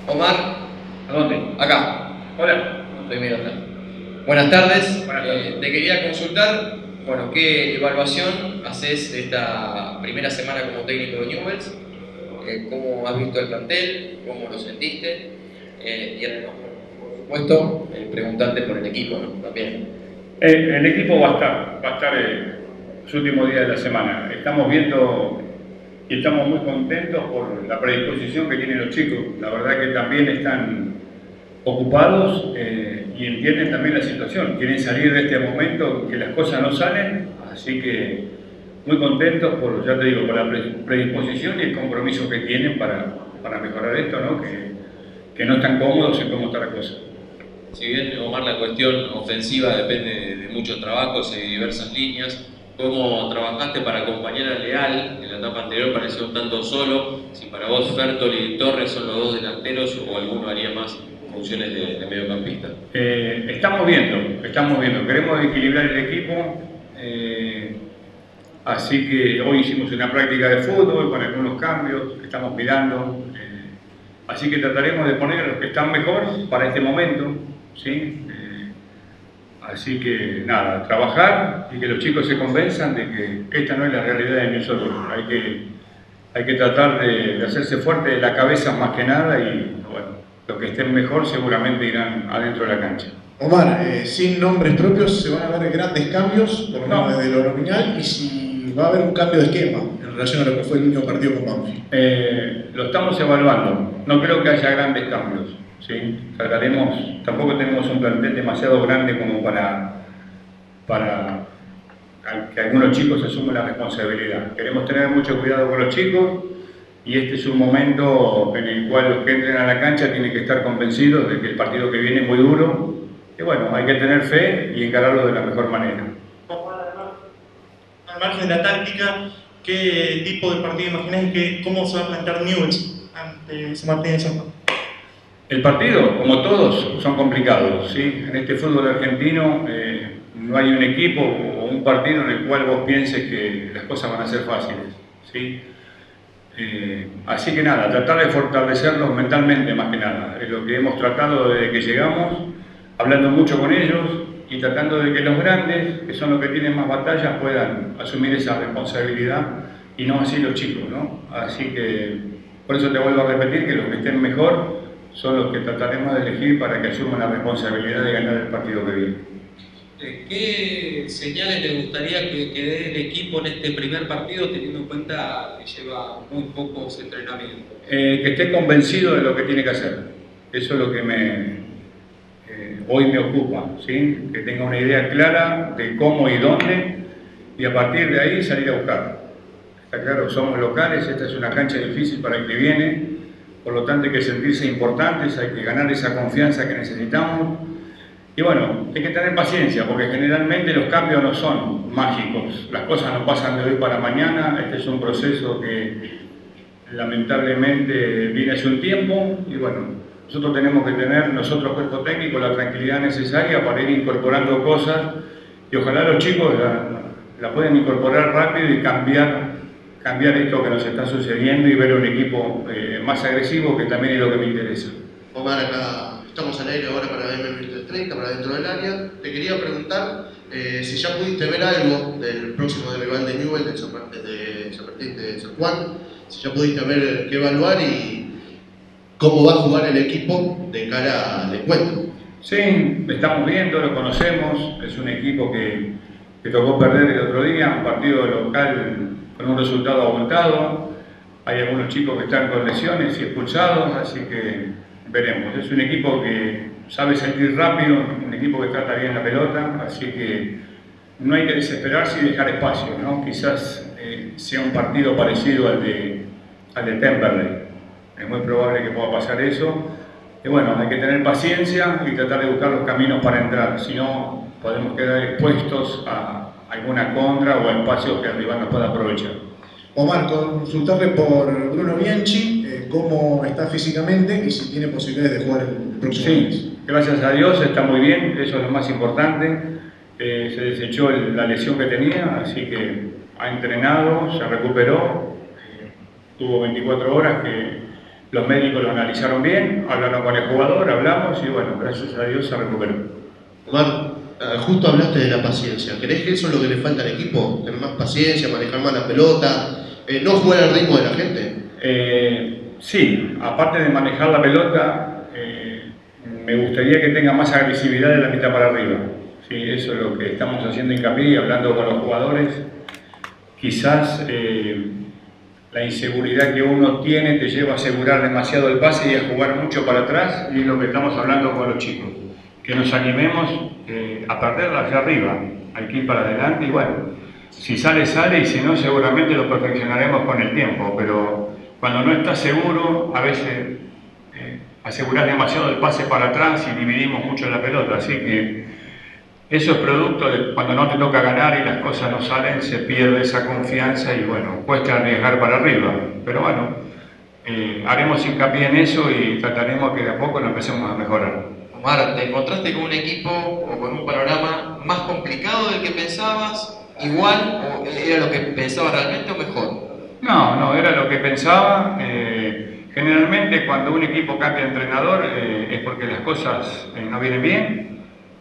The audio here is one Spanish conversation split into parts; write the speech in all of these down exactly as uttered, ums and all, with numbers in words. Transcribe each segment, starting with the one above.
Omar, ¿A dónde? acá, Hola. estoy mirando. Buenas tardes. Buenas tardes. Eh, te quería consultar, bueno, qué evaluación haces de esta primera semana como técnico de Newell's, eh, cómo has visto el plantel, cómo lo sentiste, eh, y además, por supuesto, eh, preguntarte por el equipo, ¿no? También. Eh, el equipo va a estar, va a estar eh, los últimos días de la semana. Estamos viendo y estamos muy contentos por la predisposición que tienen los chicos. La verdad que también están ocupados eh, y entienden también la situación. Quieren salir de este momento que las cosas no salen, así que muy contentos por, ya te digo, por la predisposición y el compromiso que tienen para, para mejorar esto, ¿no? Que, que no están cómodos en cómo está la cosa. Si bien, Omar, la cuestión ofensiva depende de muchos trabajos y diversas líneas, ¿cómo trabajaste para acompañar a Leal? En la etapa anterior pareció un tanto solo. Si para vos Fertoli y Torres son los dos delanteros o alguno haría más funciones de, de mediocampista. Eh, estamos viendo, estamos viendo. Queremos equilibrar el equipo. Eh, así que hoy hicimos una práctica de fútbol con algunos cambios que estamos mirando. Eh, así que trataremos de poner a los que están mejor para este momento. ¿Sí? Eh, así que nada, trabajar y que los chicos se convenzan de que, que esta no es la realidad de nosotros. Hay que, hay que tratar de, de hacerse fuerte de la cabeza más que nada y bueno, los que estén mejor seguramente irán adentro de la cancha. Omar, eh, sin nombres propios se van a ver grandes cambios, por lo menos No. desde lo nominal, y si va a haber un cambio de esquema en relación a lo que fue el último partido con Banfield. Eh, lo estamos evaluando, no creo que haya grandes cambios. ¿Sí? Trataremos, tampoco tenemos un plantel demasiado grande como para, para que algunos chicos asuman la responsabilidad. Queremos tener mucho cuidado con los chicos y este es un momento en el cual los que entren a la cancha tienen que estar convencidos de que el partido que viene es muy duro y bueno, hay que tener fe y encararlo de la mejor manera. Al margen de la táctica, ¿qué tipo de partido imaginás y que, cómo se va a plantear Newell's ante San Martín de San Juan? El partido, como todos, son complicados, ¿sí? En este fútbol argentino eh, no hay un equipo o un partido en el cual vos pienses que las cosas van a ser fáciles, ¿sí? Eh, así que nada, tratar de fortalecerlos mentalmente más que nada. Es lo que hemos tratado desde que llegamos, hablando mucho con ellos y tratando de que los grandes, que son los que tienen más batallas, puedan asumir esa responsabilidad y no así los chicos, ¿no? Así que por eso te vuelvo a repetir que los que estén mejor son los que trataremos de elegir para que asuman la responsabilidad de ganar el partido que viene. ¿Qué señales le gustaría que, que dé el equipo en este primer partido, teniendo en cuenta que lleva muy pocos entrenamientos? Eh, que esté convencido de lo que tiene que hacer. Eso es lo que me, eh, hoy me ocupa, ¿sí? Que tenga una idea clara de cómo y dónde y a partir de ahí salir a buscar. Está claro, somos locales, esta es una cancha difícil para el que viene. Por lo tanto hay que sentirse importantes, hay que ganar esa confianza que necesitamos. Y bueno, hay que tener paciencia, porque generalmente los cambios no son mágicos. Las cosas no pasan de hoy para mañana. Este es un proceso que lamentablemente viene hace un tiempo. Y bueno, nosotros tenemos que tener, nosotros cuerpo técnico, la tranquilidad necesaria para ir incorporando cosas. Y ojalá los chicos la, la puedan incorporar rápido y cambiar cambiar esto que nos está sucediendo y ver un equipo eh, más agresivo, que también es lo que me interesa. Omar, acá estamos al aire ahora para M mil treinta, para dentro del área. Te quería preguntar eh, si ya pudiste ver algo del próximo rival de Newell's, de San Martín de San Juan, si ya pudiste ver qué evaluar y cómo va a jugar el equipo de cara al encuentro. Sí, estamos viendo, lo conocemos, es un equipo que, que tocó perder el otro día, un partido local con un resultado abultado. Hay algunos chicos que están con lesiones y expulsados, así que veremos. Es un equipo que sabe sentir rápido, un equipo que trata bien la pelota, así que no hay que desesperarse y dejar espacio, ¿no? Quizás eh, sea un partido parecido al de, al de Temperley. Es muy probable que pueda pasar eso. Y bueno, hay que tener paciencia y tratar de buscar los caminos para entrar, si no podemos quedar expuestos a alguna contra o a espacios que el rival nos pueda aprovechar. Omar, consultarle por Bruno Bianchi, eh, cómo está físicamente y si tiene posibilidades de jugar el próximo Sí, mes. gracias a Dios está muy bien, eso es lo más importante. Eh, se desechó el, la lesión que tenía, así que ha entrenado, se recuperó, eh, tuvo veinticuatro horas que los médicos lo analizaron bien, hablaron con el jugador, hablamos y bueno, gracias a Dios se recuperó. Omar, justo hablaste de la paciencia. ¿Crees que eso es lo que le falta al equipo? ¿Tener más paciencia, manejar más la pelota, eh, no jugar al ritmo de la gente? Eh, sí, aparte de manejar la pelota, eh, me gustaría que tenga más agresividad de la mitad para arriba. Sí, eso es lo que estamos haciendo hincapié, hablando con los jugadores. Quizás eh, la inseguridad que uno tiene te lleva a asegurar demasiado el pase y a jugar mucho para atrás, y es lo que estamos hablando con los chicos. Que nos animemos eh, a perderla hacia arriba, hay que ir para adelante y bueno, si sale, sale y si no, seguramente lo perfeccionaremos con el tiempo, pero cuando no estás seguro, a veces eh, aseguras demasiado el pase para atrás y dividimos mucho la pelota, así que eso es producto de cuando no te toca ganar y las cosas no salen, se pierde esa confianza y bueno, cuesta arriesgar para arriba, pero bueno, eh, haremos hincapié en eso y trataremos que de a poco lo empecemos a mejorar. Omar, ¿te encontraste con un equipo o con un panorama más complicado del que pensabas? ¿Igual o era lo que pensabas realmente o mejor? No, no, era lo que pensaba. Eh, generalmente cuando un equipo cambia de entrenador eh, es porque las cosas eh, no vienen bien.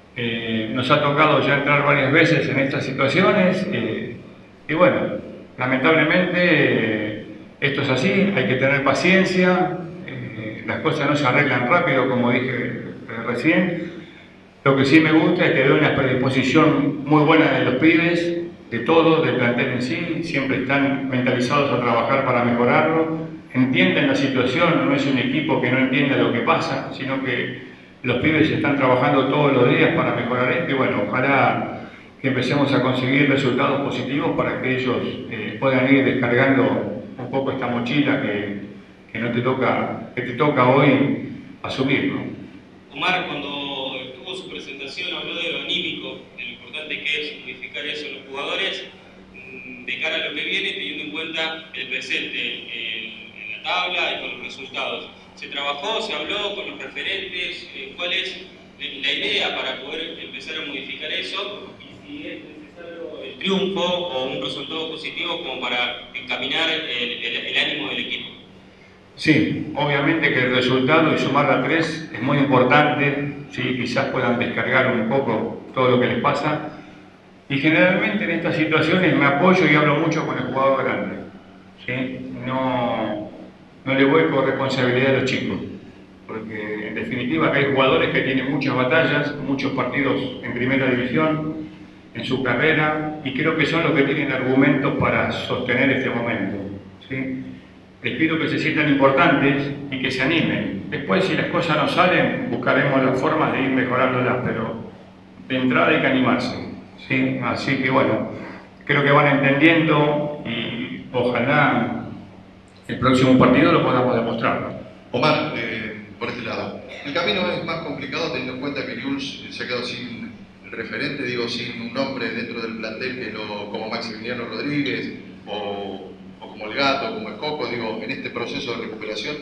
Eh, nos ha tocado ya entrar varias veces en estas situaciones eh, y bueno, lamentablemente eh, esto es así, hay que tener paciencia, eh, las cosas no se arreglan rápido como dije recién. Lo que sí me gusta es que veo una predisposición muy buena de los pibes, de todos, del plantel en sí, siempre están mentalizados a trabajar para mejorarlo, entienden la situación, no es un equipo que no entienda lo que pasa, sino que los pibes están trabajando todos los días para mejorar esto y bueno, ojalá que empecemos a conseguir resultados positivos para que ellos eh, puedan ir descargando un poco esta mochila que, que, no te toca, que te toca hoy asumir, ¿no? Omar, cuando tuvo su presentación, habló de lo anímico, de lo importante que es modificar eso en los jugadores de cara a lo que viene, teniendo en cuenta el presente en, en la tabla y con los resultados. ¿Se trabajó, se habló con los referentes? ¿Cuál es la idea para poder empezar a modificar eso? Y si es necesario el triunfo o un resultado positivo como para encaminar el, el, el ánimo del equipo. Sí, obviamente que el resultado y sumar a tres es muy importante, ¿sí? Quizás puedan descargar un poco todo lo que les pasa y generalmente en estas situaciones me apoyo y hablo mucho con el jugador grande, ¿sí? No, no le voy con responsabilidad a los chicos, porque en definitiva hay jugadores que tienen muchas batallas, muchos partidos en primera división en su carrera y creo que son los que tienen argumentos para sostener este momento, ¿sí? Les pido que se sientan importantes y que se animen. Después, si las cosas no salen, buscaremos las formas de ir mejorándolas, pero de entrada hay que animarse, ¿sí? Así que bueno, creo que van entendiendo y ojalá el próximo partido lo podamos demostrar. Omar, eh, por este lado, el camino es más complicado teniendo en cuenta que Newell's se ha quedado sin referente, digo, sin un nombre dentro del plantel que lo, como Maximiliano Rodríguez o... como el Gato, como el Coco, digo, en este proceso de recuperación?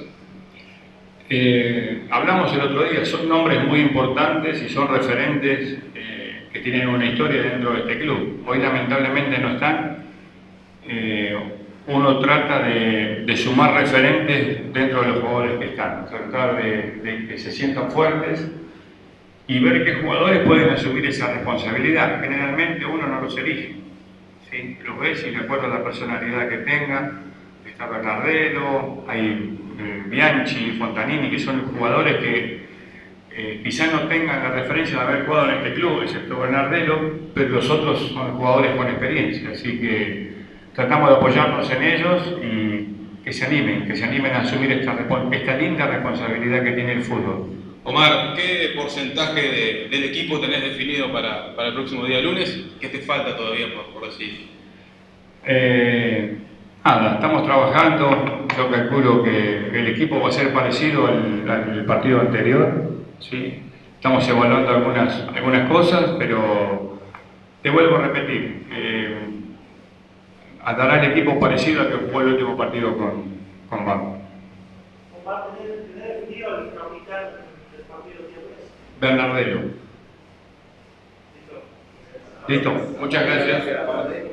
Eh, hablamos el otro día, son nombres muy importantes y son referentes eh, que tienen una historia dentro de este club. Hoy lamentablemente no están. Eh, uno trata de, de sumar referentes dentro de los jugadores que están, tratar de, de que se sientan fuertes y ver qué jugadores pueden asumir esa responsabilidad. Generalmente uno no los elige. ¿Sí? Los ves y de acuerdo a la personalidad que tenga, está Bernardelo, hay eh, Bianchi, Fontanini, que son jugadores que eh, quizás no tengan la referencia de haber jugado en este club, excepto Bernardelo, pero los otros son jugadores con experiencia, así que tratamos de apoyarnos en ellos y que se animen, que se animen a asumir esta, esta linda responsabilidad que tiene el fútbol. Omar, ¿qué porcentaje de, del equipo tenés definido para, para el próximo día lunes? ¿Qué te falta todavía por, por decir? Eh, nada, estamos trabajando. Yo calculo que el equipo va a ser parecido al, al partido anterior, ¿sí? Estamos evaluando algunas, algunas cosas, pero te vuelvo a repetir. Eh, dará el equipo parecido al que jugó el último partido con, con Banco. Bernardelo. Listo. Muchas gracias.